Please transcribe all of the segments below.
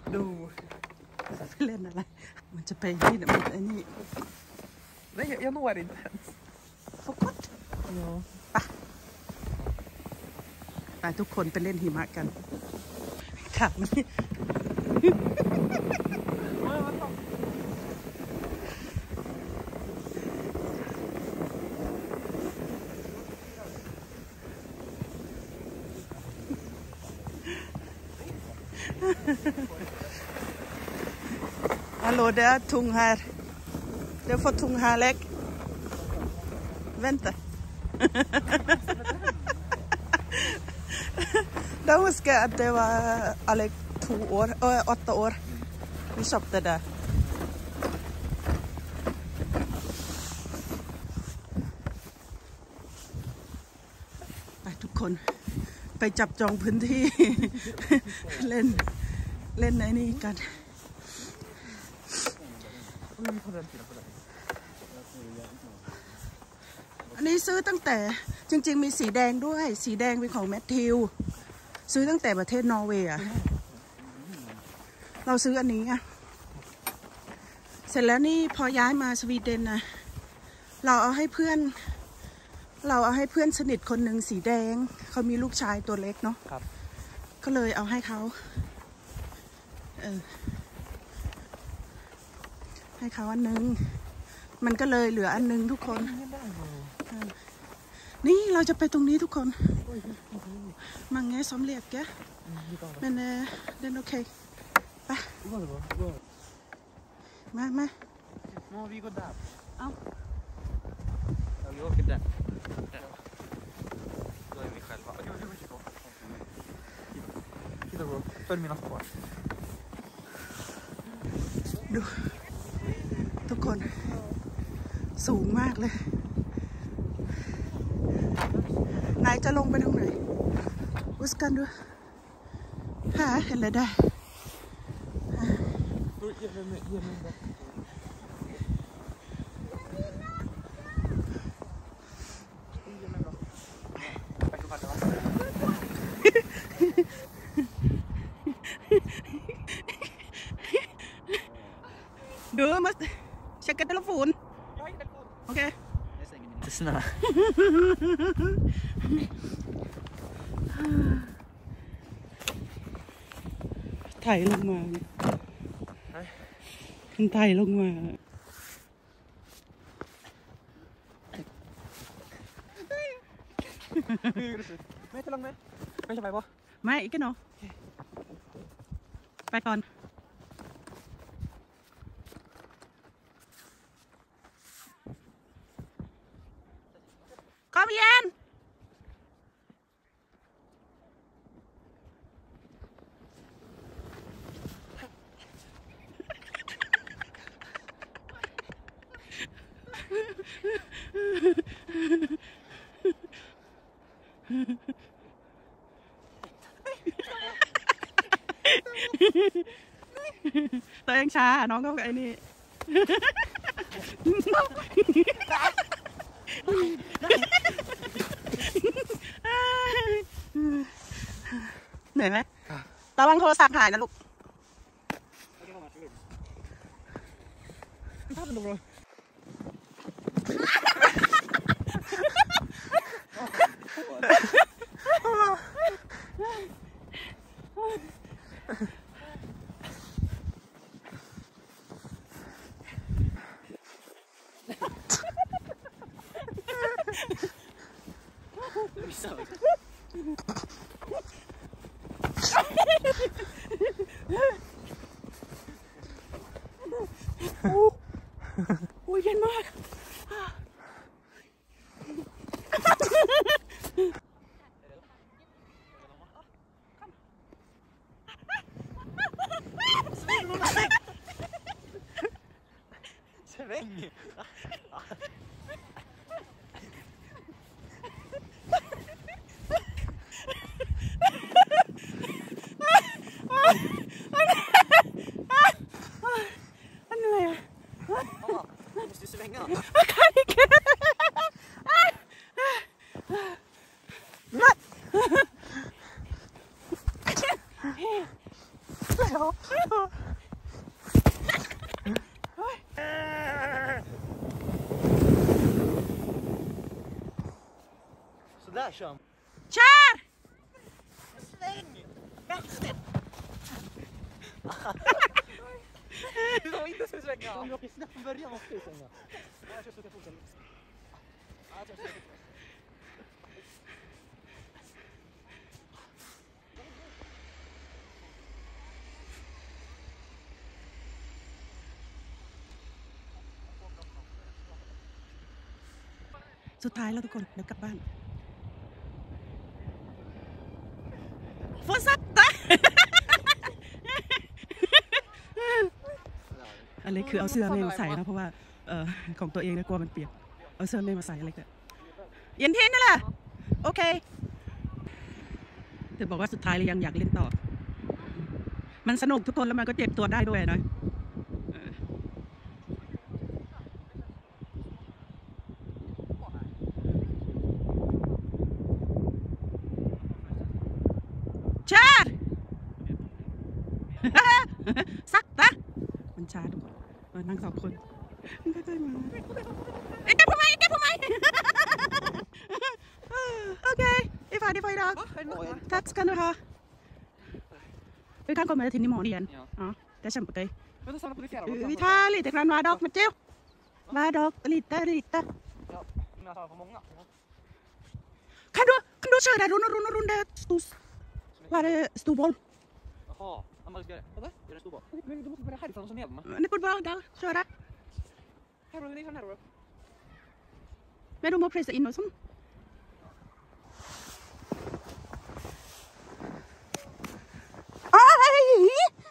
ดูเล่นอะไรมันจะไปนี่นะมันไอ้นี่Nej, jag når inte ens. För kort. Ja.ไปทุกคนไปเล่นหิมะกันขับนี่Hallo, der Tung her. Der får tung her leg. Vänta. Då huskar jag att det var Alex 8 år. Vi köpte det. ไปทุกคนไปจับจองพื้นที่ เล่นในนี้กันอันนี้ซื้อตั้งแต่จริงๆมีสีแดงด้วยสีแดงเป็นของแมทธิวซื้อตั้งแต่ประเทศนอร์เวย์เราซื้ออันนี้อ่ะเสร็จแล้วนี่พอย้ายมาสวีเดนนะเราเอาให้เพื่อนสนิทคนหนึ่งสีแดงเขามีลูกชายตัวเล็กเนาะก็เลยเอาให้เขาให้เขาอันนึงมันก็เลยเหลืออันนึงทุกคนนี่เราจะไปตรงนี้ทุกคนมังไงซ้อมเรียกแกเป็นเดินโอเคไปมาvi går där เอาvi åker där då är vi själva titta bro följ mina spårดูทุกคนสูงมากเลยนายจะลงไปตรงไหนวุ้สกันดูหาเห็นอะไรได้ดูมาเช็คกันtelephon okej inte snö ถ่ายลงมาถ่ายลงมาไม่จะลงไหมไม่จะไปปะไม่อีกกันเนาะไปก่อนKom igen!ตัวเองช้าน้องก็ไอ้นี่เหนื่อยไหมระวังโทรศัพท์หายนะลูกโอ้ยเย็นมาก Kör! Sväng! Vänster! Du sa inte så svänga. Om jag åker snabbt från början måste du svänga. Jag kör så att jag fortsätter. สุดท้ายแล้วทุกคนเดี๋ยวกลับบ้านฝนซัดตาอะไรคือเอาเสื้อแม่มาใส่นะเพราะว่าของตัวเองเนี่ยกลัวมันเปียกเอาเสื้อแม่มาใส่อะไรกันเย็นเท่นนี่แหละโอเคเธอบอกว่าสุดท้ายเลยยังอยากเล่นต่อมันสนุกทุกคนแล้วมันก็เจ็บตัวได้ด้วยนะสักตะมันช้าทุกคนนั่งสองคนไม่ได้มาเก็บทำไมโอเคifall idag tack ska ni ha vi kan komma till imorgon igen ja det är jättekul vi tar lite grann var dag Matteo var dag lite kan du köra runt där var det stor boll jaha man ska göra det. Är det stor boll? Men du måste börja härifrån och så ner. Det går bra där. Köra. Här då, här då. Men du må pressa in och sånt. Aj!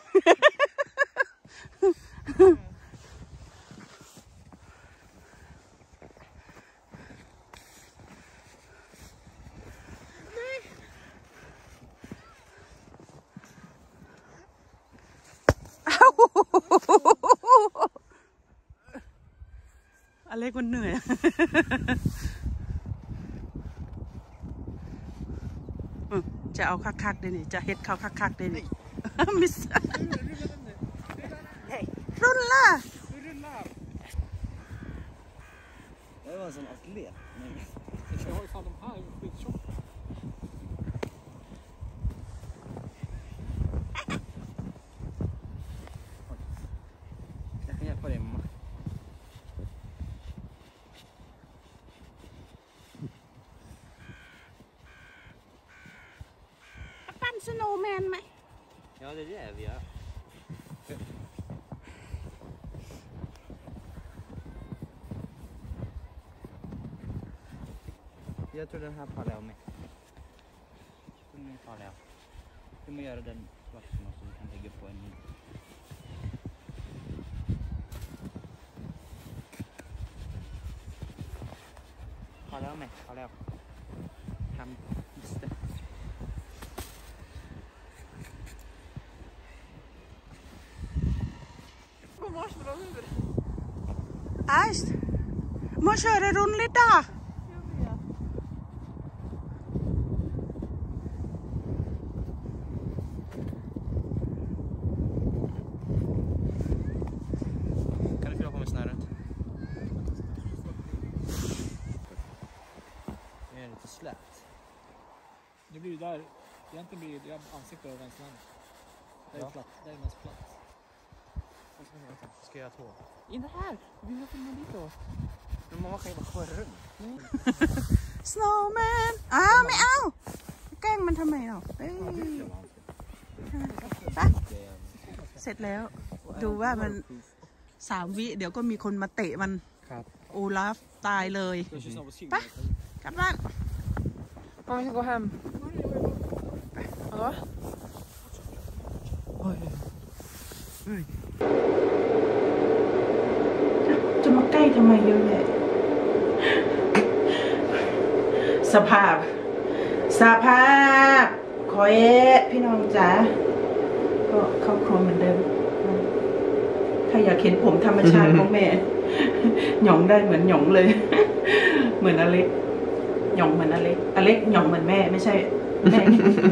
อะไรคนเหนื่อยจะเอาคักๆได้นี่จะเฮ็ดเขาคักๆได้นี่มิสรุ่นล่ะ Det var en sån atlet. Jag har ju fan de här skittjocka. Jag kan hjälpa dig mamma. ปั้นสโนว์แมนไหม Ja, det är det vi gör. Jag tror den här pallar med. Den är pallar. Vi måste göra den svart så vi kan lägga på en ny. Pallar med, pallar. Han visste. Äst, må köra runt lite. Kan du fylla på med snöret? Det är lite slätt. Det blir ju där, egentligen blir det ansiktet över vänsterhanden. Det är ju platt, det är mest platt. Ska jag göra två? In här! Vi vill filma dit då. Men mamma kan ju bara köra runt. Snowman ไม่เอาแกล้งมันทำไมหรอไปเสร็จแล้วดูว่ามัน3 วิเดี๋ยวก็มีคนมาเตะมันโอลาฟตายเลยไปกลับบ้าน Mamma, vi ska gå hem. Hallå? Oj. จะมาใกล้ทำไมเยอะแยะสภาพขอพี่น้องจ๋าก็เข้าครัวเหมือนเดิมถ้าอยากเห็นผมธรรมชาติของแม่หย่องได้เหมือนหย่องเลยเหมือนอเล็กหย่องเหมือนอเล็กหย่องเหมือนแม่ไม่ใช่แม่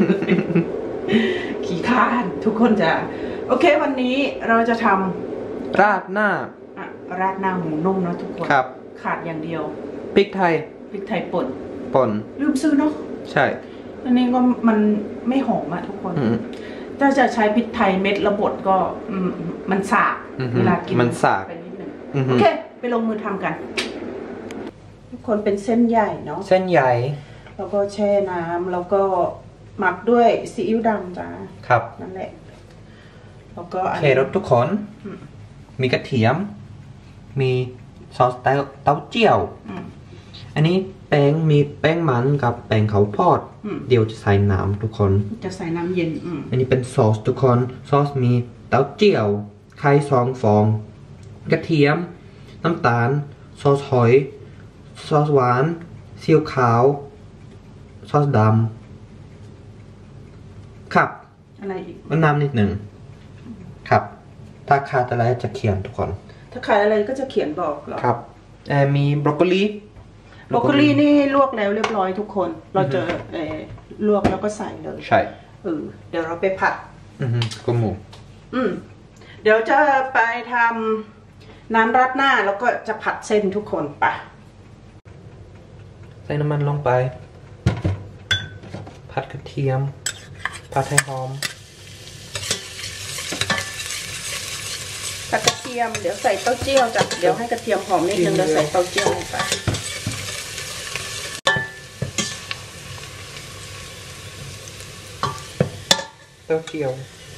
ขี้ข้านทุกคนจ๋าโอเควันนี้เราจะทำราดหน้าหมูนุ่มนะทุกคนครับขาดอย่างเดียวพริกไทยป่นป่นลืมซื้อเนาะใช่อันนี้ก็มันไม่หอมอะทุกคนถ้าจะใช้พริกไทยเม็ดระบดก็มันสาบเวลากินมันสาบไปนิดนึงโอเคไปลงมือทำกันทุกคนเป็นเส้นใหญ่เนาะเส้นใหญ่แล้วก็แช่น้ำแล้วก็หมักด้วยซีอิ๊วดำจ้าครับนั่นแหละแล้วก็เครสทุกคนมีกระเทียมมีซอสเต้าเจี้ยวอันนี้แป้งมีแป้งมันกับแป้งข้าวโพดเดี๋ยวจะใส่น้ำทุกคนจะใส่น้ำเย็นอันนี้เป็นซอสทุกคนซอสมีเต้าเจี้ยวไข่2 ฟองกระเทียมน้ำตาลซอสหอยซอสหวานซีอิ๊วขาวซอสดำครับอะไรอีกน้ำนิดหนึ่งครับถ้าขาดอะไรจะเขียนทุกคนถ้าขาดอะไรก็จะเขียนบอกหรอครับมีบรอกโคลีนี่ลวกแล้วเรียบร้อยทุกคนเราจะลวกแล้วก็ใส่เลยใช่เดี๋ยวเราไปผัดก็หมูเดี๋ยวจะไปทำน้ำราดหน้าแล้วก็จะผัดเส้นทุกคนไปใส่น้ำมันลงไปผัดกระเทียมผัดให้หอมผัดกระเทียมเดี๋ยวใส่เต้าเจี้ยวจ้ะเดี๋ยวให้กระเทียมหอมนิดนึงแล้วใส่เต้าเจี้ยวลงไปเต้าเจี้ยว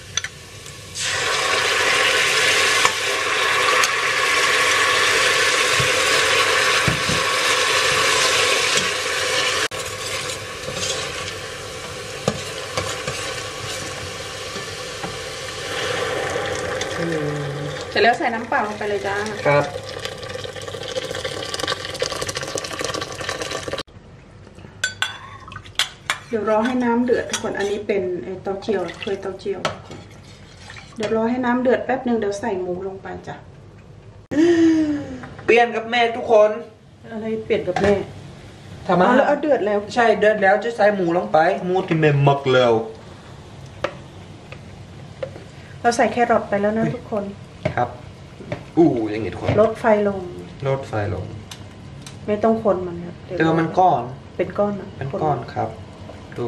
เสร็จแล้วใส่น้ำเปล่าลงไปเลยจ้าครับเดี๋ยวรอให้น้ำเดือดทุกคนอันนี้เป็นเต้าเจี้ยวถ้วยเต้าเจี้ยวเดี๋ยวรอให้น้ำเดือดแป๊บนึงเดี๋ยวใส่หมูลงไปจ้ะเปลี่ยนกับแม่ทุกคนอะไรเปลี่ยนกับแม่ทำไมแล้วเดือดแล้วใช่เดือดแล้วจะใส่หมูลงไปหมูที่แม่หมักแล้วเราใส่แครอทไปแล้วนะทุกคนครับอย่างนี้ทุกคนลดไฟลงไม่ต้องคนมันครับแต่ว่ามันก้อนเป็นก้อนนะเป็นก้อนครับดู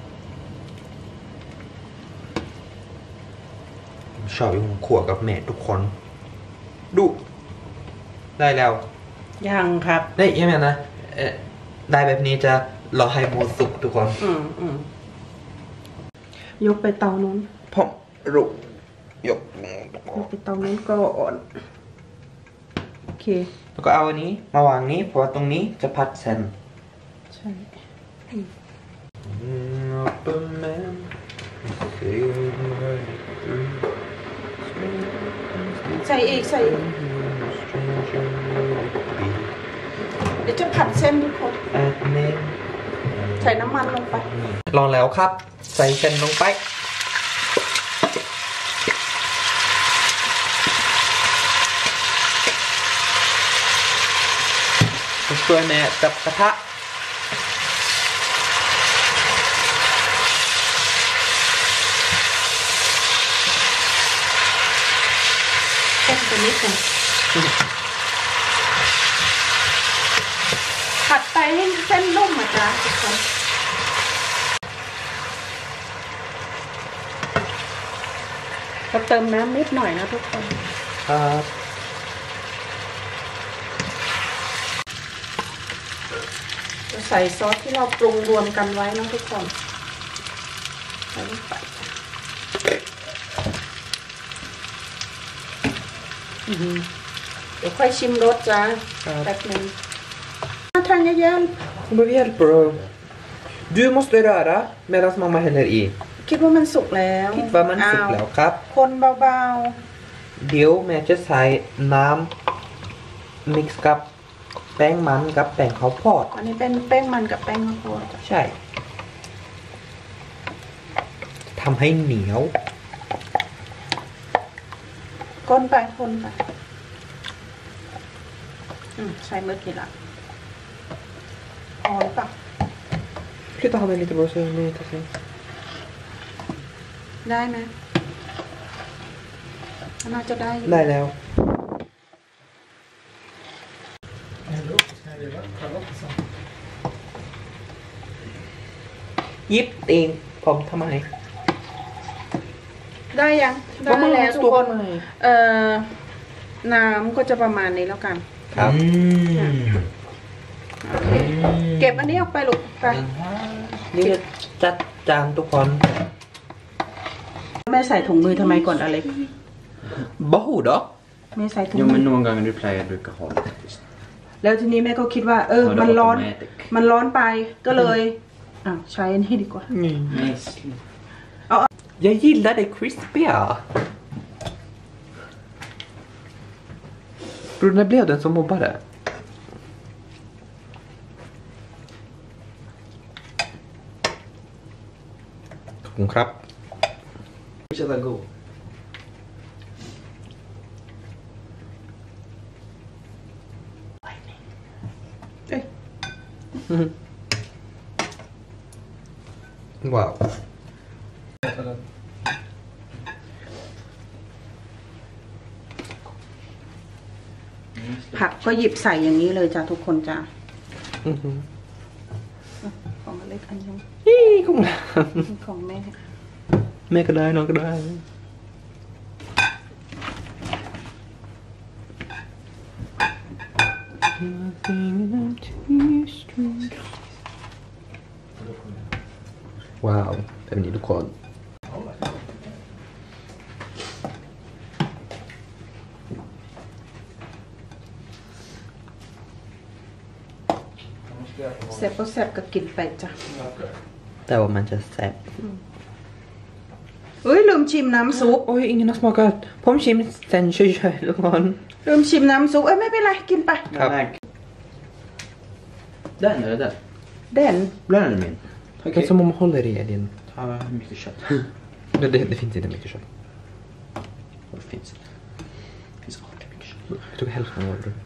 ชอบอยู่ขั่วกับแม่ทุกคนดูได้แล้วยังครับได้ยังไงนะได้แบบนี้จะรอให้หมูสุกทุกคนยกไปเตานู้นผมรู้ยกไปเตานู้นก็อ่อนโอเคแล้วก็เอาอันนี้มาวางนี้เพราะว่าตรงนี้จะผัดเส้นใช่ใส่อีกเดี๋ยวจะผัดเส้นทุกคนใส่น้ำมันลงไปลองแล้วครับใส่เส้นลงไปช่วยแม่จับกระทะเส้นตัวนี้ก่อนผัดไปให้เส้นนุ่มอ่ะจ้าทุกคนเราเติมน้ำนิดหน่อยนะทุกคนครับใส่ซอสที่เราปรุงรวมกันไว้นะทุกคนใส่ลงไปเดี๋ยวค่อยชิมรสจ้าแป๊บนึงทางเย็นๆ Hon behöver hjälp bro Du måste röra medan mamma häller i คิดว่ามันสุกแล้วคิดว่ามันสุกแล้วครับคนเบาๆเดี๋ยวแม่จะใส่น้ำมิกซ์กับแป้งมันกับแป้งข้าวโพดอันนี้เป็นแป้งมันกับแป้งข้าวโพดใช่ทำให้เหนียวคนไปใส่เมื่อกี้ละอ๋อหรือเปล่าพี่ต้องทำอะไรตัวเองนี่ทักษิณได้ไหมน่าจะได้แล้วยิบเองผมทำไมได้ยังได้แล้วทุกคนน้ำก็จะประมาณนี้แล้วกันครับเก็บอันนี้ออกไปลูกไปนี่จะจัดจานทุกคนแม่ใส่ถุงมือทำไมก่อนอเล็กบ้าหูดอกแม่ใส่ถุง Jo มื men อ någon gång du plejer brukar ha det faktiskt. แล้วทีนี้แม่ก็คิดว่า มันร้อน มันร้อนไปก็เลยใช้อันนี้ดีกว่า Jag gillar det crispiga. Bror, när blev den som mobbade? Tackครับ Fortsätta gå. Wow. ผักก็หยิบใส่อย่างนี้เลยจ้ะทุกคนจ้ะของอเล็กอันยังของของแม่แม่ก็ได้น้องก็ได้ ว้าวแบบนี้ทุกคนแซ่บก็แซ่บก็กินไปจ้ะแต่ว่ามันจะแซ่บลืมชิมน้ำซุปโอ้ยingen har smakat ผมชิมเซนเฉยๆทุกคนลืมชิมน้ำซุปไม่เป็นไรกินไปครับ Den är det där. เด่น Blöden är min. Det är som om man håller i din. Ta mycket kött. Det finns inte mycket kött. Och det finns. Det finns alltid mycket kött. Jag tog hälften av det.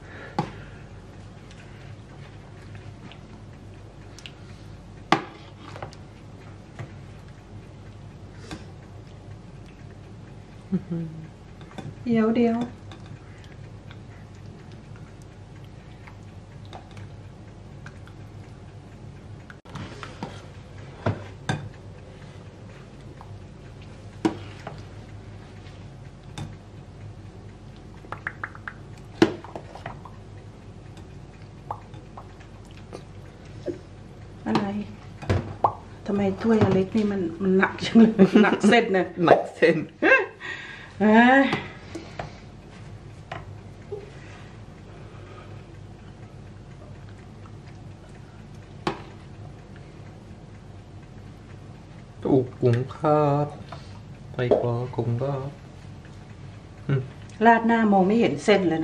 เดียวอะไรทำไมถ้วยอเล็กนี่มันหนักจังเลยหนักเส้นเนี่ยหนักเส้น กุ้งครับไปกว่ากุ้งก็ราดหน้ามองไม่เห็นเส้นเลยนะ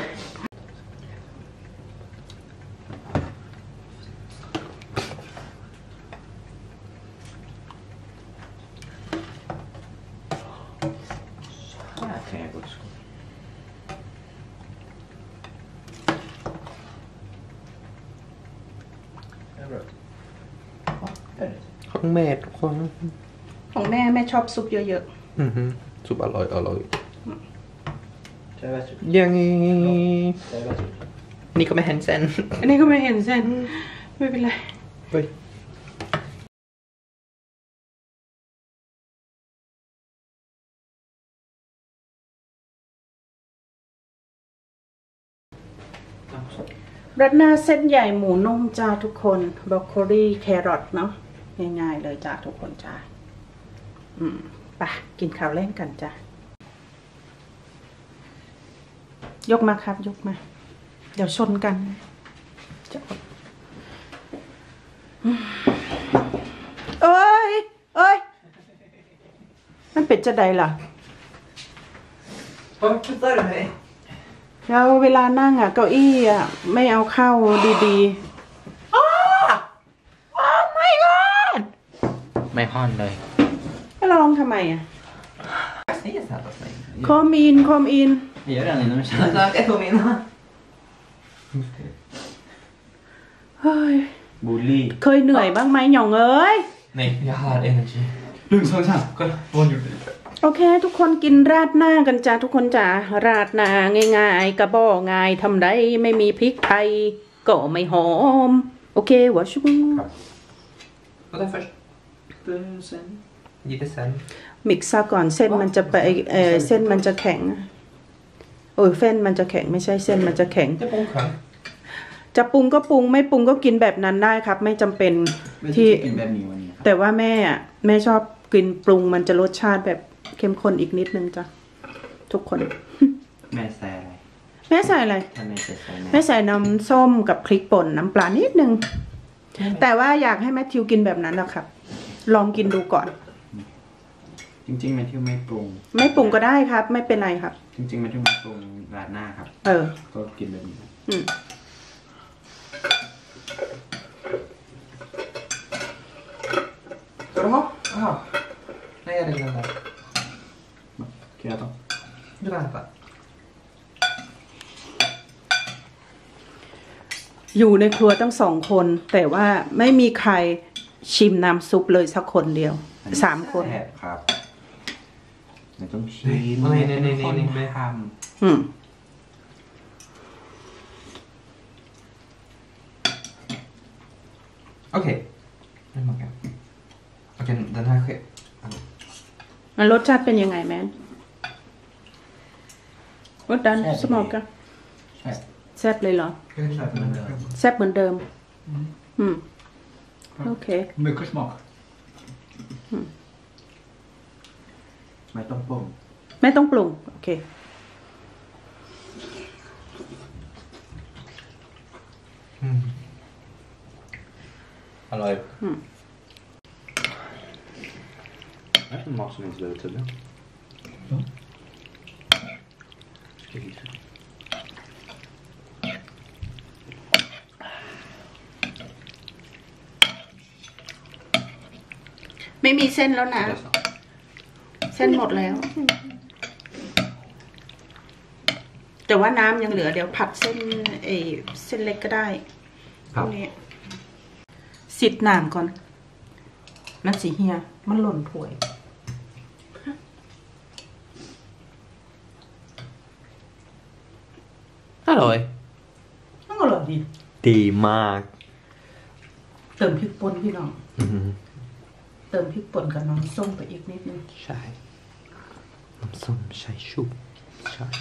Här kan jag gå till skolan. Är det bra? Ja, det är det. ของแม่ทุกคนของแม่ชอบซุปเยอะซุปอร่อยอร่อย Det är bättre. ยัง Det är bättre. นี่ก็ไม่เห็นเส้นๆอันนี้ก็ไม่เห็นเส้นไม่เป็นไรเฮ้ยรัดหน้าเส้นใหญ่หมูนุ่มจ้าทุกคนบรอกโคลีแครอทเนาะง่ายๆเลยจ้าทุกคนจ้าไปกินข้าวเล่นกันจ้ายกมาครับยกมา เดี๋ยวชนกันจะเอ้ยมันเป็นจะใดล่ะ แล้วเวลานั่งเก้าอี้ไม่เอาเข้าดีๆไม่ก่อนไม่ห่อนเลยแล้วเราลองทำไมคอมอิน Jag gör den inom en kärlek. Jag tog min. เฮ้ย Bulli. เคยเหนื่อยบ้างไหมหยองเอ้ย Nej, jag har energi. Lugn, så. Kolla, vad gjorde du? โอเคทุกคนกินราดหน้ากันจ้าทุกคนจ้าราดหน้าง่ายๆกระบอกง่ายทำได้ไม่มีพริกไทยก็ไม่หอมโอเควะชู Vad är först? 20%. มิกซ์ซะก่อนเส้นมันจะไปเส้นมันจะแข็งโอ้ยเส้นมันจะแข็งไม่ใช่เส้นมันจะแข็งจะปรุงครับจะปรุงก็ปรุงไม่ปรุงก็กินแบบนั้นได้ครับ ไม่จำเป็นที่กินแบบนี้วันนี้ครับแต่ว่าแม่ชอบกินปรุงมันจะรสชาติแบบเข้มข้นอีกนิดนึงจ้ะทุกคนแม่ใส่อะไรแม่ใส่อะไรถ้าแม่จะใส่แม่ใส่น้ำส้มกับพริกป่นน้ำปลานิดนึงแต่ว่าอยากให้แมทธิวกินแบบนั้นนะครับลองกินดูก่อนจริงๆแม่ที่ไม่ปรุงไม่ปรุงก็ได้ครับ ไม่เป็นไรครับจริงๆแม่ที่ไม่ปรุงราดหน้าครับเออก็กินแบบนี้อืม Ska du ha? Jaha. Nej, jag ringer där. Kira Du kan äta. อยู่ในครัวตั้ง2 คน แต่ว่าไม่มีใครชิมน้ำซุปเลยสักคนเดียว3 คนแซ่บครับมันต้องชิมนี่เป็นคนนี่ทอืม Okej. Nu smakar. Okej, den här sker. มันรสชาติเป็นยังไงแมนรสดันสมองกันำใช่แซ่บเลยเหรอ Jag kan köpa den där. แซ่บเหมือนเดิม อืมโอเค Mycket smak. ไม่ต้องปรุงไม่ต้องปรุงโอเค Hallå. Det är mat som inte behöver tugga. Ja. ไม่มีเส้นแล้วนะ Det är så. เส้นหมดแล้ว แต่ว่าน้ำยังเหลือเดี๋ยวผัดเส้นเส้นเล็กก็ได้ครับพวกนี้สิดน้ำก่อนนั่นสิเฮียมันหล่นถ้วย Halloj. มันอร่อยดีดีมากเติมพริกป่นพี่น้องอืมเติมพริกป่นกับน้ำส้มไปอีกนิดนึงใช่น้ำส้มใช่ชุบใช่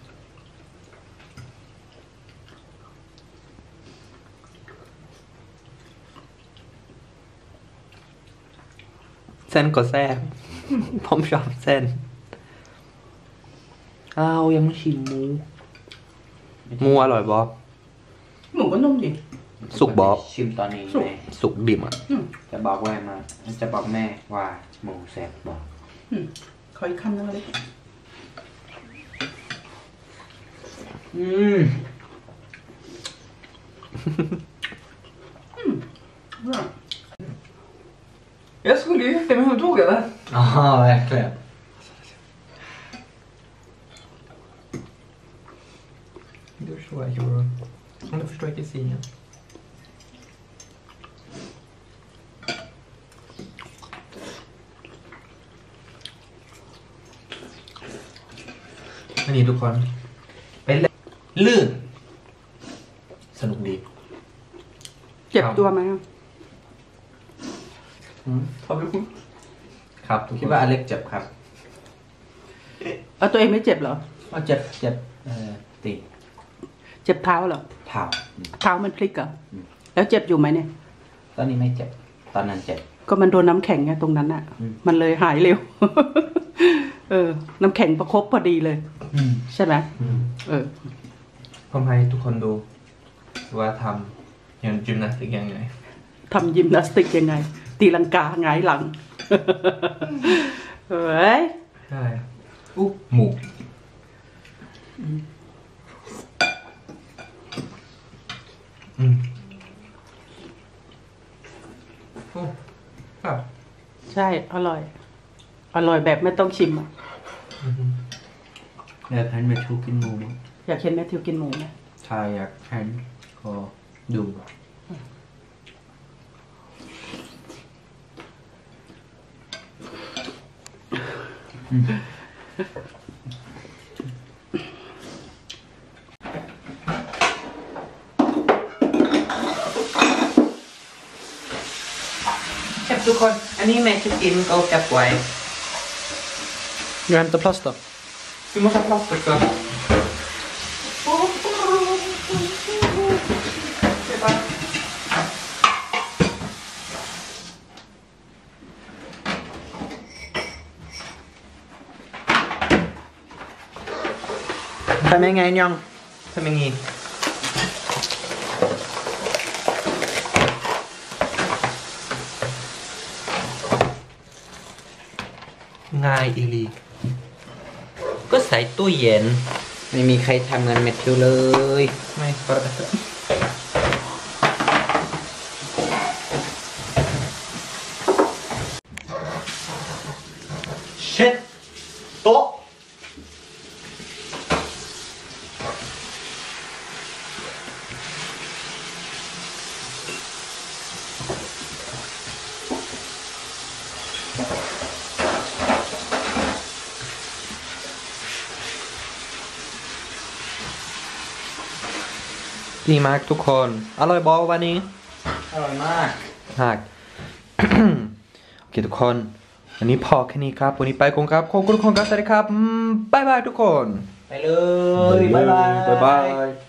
เส้นก็แซ่บผมชอบเส้นอ้าวยังไม่ชิมหมูอร่อยบอหมูก็นุ่มดิสุกบอชิมตอนนี้สุกแม่สุกดิบอ่ะจะบอกแม่มาจะบอกแม่ว่าหมูแซ่บบอกขออีกคำนึงเลย Jag skulle ju inte, men hon tog det. Ja, verkligen. Du förstår jag gjorde. Om du förstår inte sinen. Men ni ทุกคนเป็นลื่นสนุกดีเจ็บตัวไหมอะครับทุกคคิดนว่าอเล็กเจ็บครับเอาตัวเองไม่เจ็บเหรอว่าเจ็บตีเจ็บเท้าเหรอเท้าเท้ามันพลิกเหรอแล้วเจ็บอยู่ไหมเนี่ยตอนนี้ไม่เจ็บตอนนั้นเจ็บก็มันโดนน้ำแข็งไงตรงนั้นอ่ะ มันเลยหายเร็ว น้ำแข็งประคบพอดีเลย ใช่ไหมผมให้ทุกคนดูว่าทำอย่างยิมนาสติกยังไงทำยิมนาสติกยังไง ตีลังกาหงายหลัง เฮ้ยใช่อุ๊บหมูโอ้ครับใช่ อร่อย อร่อยแบบไม่ต้องชิมอะอยากให้แม่ชูกินหมูมั้งอยากเห็นแมทธิวกินหมูไหมใช่อยากให้ก็ดูเชฟทุกคนอันนี้แม่จะกินก็จับไว้ Jag hämtar plast då. Vi måste ha plast också. Tầm anh ngày nhong. Tầm anh ngày. Ngayอีลีก็ใส่ตู้เย็นไม่มีใครทำงานแมทธิวเลยไม่เปิดเช็ดโต๊ะดีมากทุกคนอร่อยบอวันนี้อร่อยมากหาก โอเคทุกคนวันนี้พอแค่นี้ครับวันนี้ไปก่อนครับขอบคุณทุกคนครับสวัสดีครับบ๊ายบายทุกคนไปเลยบ๊ายบายบ๊ายบาย